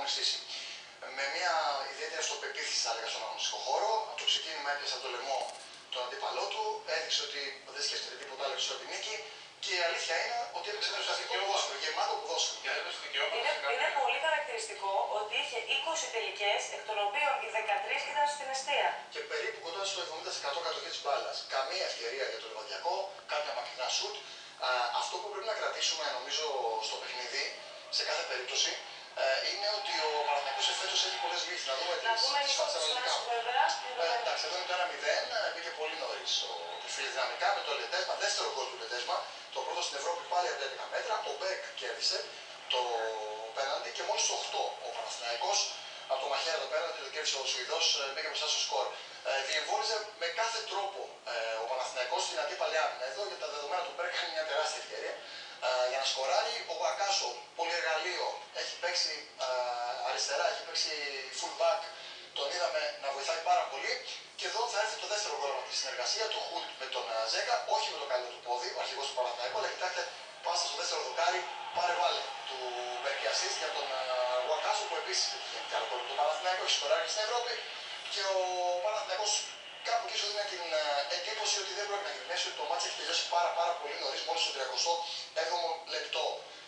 αγωνιστήσει. Με μια ιδιαίτερη αυτοπεποίθηση, θα έλεγα, στον αγωνιστικό χώρο. Από το ξεκίνημα έπιασε από το λαιμό τον αντίπαλό του, έδειξε ότι δεν σκέφτεται τίποτα άλλο από την νίκη. Και η αλήθεια είναι ότι έπαιξε ένα ουσιαστικό ποδόσφαιρο, γεμάτο ποδόσφαιρο. Είναι πολύ χαρακτηριστικό ότι είχε 20 τελικές, εκ των οποίων οι 13 ήταν στην εστία. Και περίπου κοντά στο 70% κατοχή της μπάλας. Καμία ευκαιρία για το Λιβαδιακό, κάποια μακρινά σουτ. Αυτό που πρέπει να κρατήσουμε, νομίζω, στο παιχνίδι, σε κάθε περίπτωση, είναι ότι ο Παναθηναϊκός εφέτος έχει πολλές λύσεις. Να δούμε τις φάσεις αναλυτικά. Εντάξει, εδώ είναι το 1-0, μπήκε πολύ νωρίς ο Φίλης δυναμικά με το Λεντέσμα, δεύτερο γκολ του Λεντέσμα. Το πρώτο στην Ευρώπη πάλι από 11 μέτρα. Ο Μπέκ κέρδισε το πέναλτι και μόλις το 8 ο Παναθηναϊκός από το μαχαίρι το πέναλτι το κέρδισε ο Σουηδός, μπήκε μπροστά στο σκορ. Διεμβόλιζε με κάθε τρόπο ο Παναθηναϊκός στην αντίπαλη άμυνα. Εδώ για τα δεδομένα του Μπέκ είχαν μια τεράστια ευκαιρία για να σκοράρει. Ο Γουακάσο, πολυεργαλείο, έχει παίξει αριστερά, έχει παίξει full back. Τον είδαμε να βοηθάει πάρα πολύ. Και εδώ θα έρθει το δεύτερο γκολ από τη συνεργασία του Χουλτ με τον Ζέκα, όχι με το καλό του πόδι, ο αρχηγός του Παναθηναϊκού, αλλά κοιτάξτε, πάσα στο δεύτερο δοκάρι, πάρε βάλε του Μπερκιασής για τον Γουακάσο που επίσης πετύχει ένα γκολ. Το Παναθηναϊκό έχει σκοράρει στην Ευρώπη και ο Παναθηναϊκός κάπου εκεί σου δίνει την εντύπωση ότι δεν πρέπει να γυρνέσει, ότι το μάτς έχει τελειώσει πάρα πολύ νωρίς, μόλις στο 37ο λεπτό.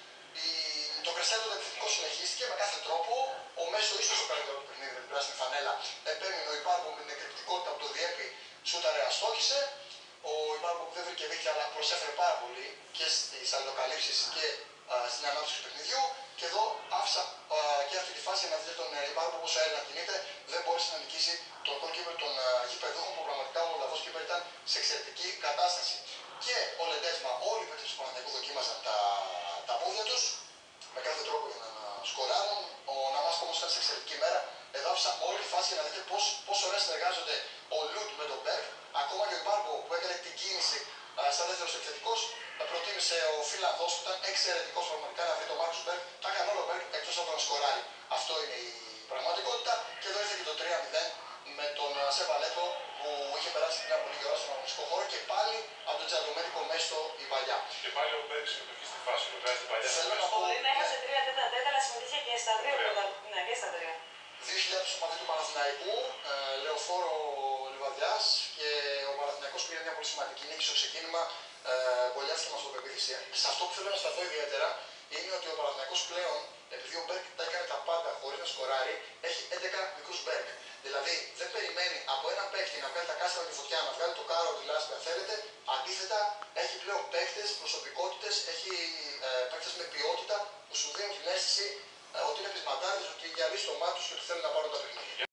Το κρεσέντο το επιθετικό συνεχίστηκε με κάθε τρόπο. Ο Μέσο, ίσως το καλύτερο του παιχνίδι με την πράσινη φανέλα, επέμεινε. Ο Ιμπάρμπο με την εκρηκτικότητα που το διέπει, σούταρε, αστόχησε. Ο Ιμπάρμπο που δεν βρήκε δίκτυα, αλλά προσέφερε πάρα πολύ και στις αλληλοκαλύψεις και στην ανάπτυξη του παιχνιδιού. Και εδώ άφησα και αυτή τη φάση να δείτε τον Ιμπάρμπο όπως να κινείται. Δεν μπόρεσε να νικήσει τον goalkeeper των γηπεδούχων που πραγματικά ο Μολδαβός keeper ήταν σε εξαιρετική κατάσταση. Και ο Λεντέσμα, όλοι οι παίκτες του Παναθηναϊκού δοκίμαζαν τα πόδια τους με κάθε τρόπο για να σκοράρουν. Ο Ναμάσκο όμως ήταν σε εξαιρετική μέρα. Εδώ άφησα όλη τη φάση για να δείτε πόσο ωραία συνεργάζονται ο Λουτ με τον Μπέρκ. Ακόμα και ο Ιμπάρμπο που έκανε την κίνηση σαν δεύτερος επιθετικός, προτίμησε ο Φιλανδός που ήταν εξαιρετικός πραγματικά να βρει τον Μάρκους Μπέρκ. Τα έκανε όλο ο Μπέρκ εκτός από τον σκοράρι. Αυτό είναι η πραγματικότητα. Και εδώ ήρθε και το 3-0 με τον Σεβαλέτο που είχε περάσει μια πολύ ώρα στον αγωνιστικό χώρο και πάλι από τον Τζαντομέτικο Μέστο η παλιά. Και πάλι ο Μπέρκ συμμετοχή στη φάση που βγάζει την παλιά. Μπορεί να έχασε 3-4, αλλά συμμετείχε και στα 3. Ναι, και στα 3. 2.000 οπαδοί του Παναθηναϊκού, λεωφόρο Λιβαδιάς και ο Παναθηναϊκός πήρε μια πολύ σημαντική νίκη στο ξεκίνημα. Πολύ άσχημα στο πεποίθηση. Σε αυτό που θέλω να σταθώ ιδιαίτερα είναι ότι ο Παναθηναϊκός πλέον, επειδή ο Μπέρκ τα έκανε τα πάντα χωρίς να σκοράρει, έχει 11 μικρούς Μπέρκ. Δηλαδή δεν περιμένει από έναν παίκτη να βγάλει τα κάστρα με τη φωτιά, να βγάλει το κάρο, τη λάσπη αν θέλετε. Αντίθετα, έχει πλέον παίκτες, προσωπικότητες, έχει παίκτες με ποιότητα που σου δίνουν την αίσθηση ότι είναι πεισματάρες, ότι γυαλίζει το μάτι τους και ότι θέλουν να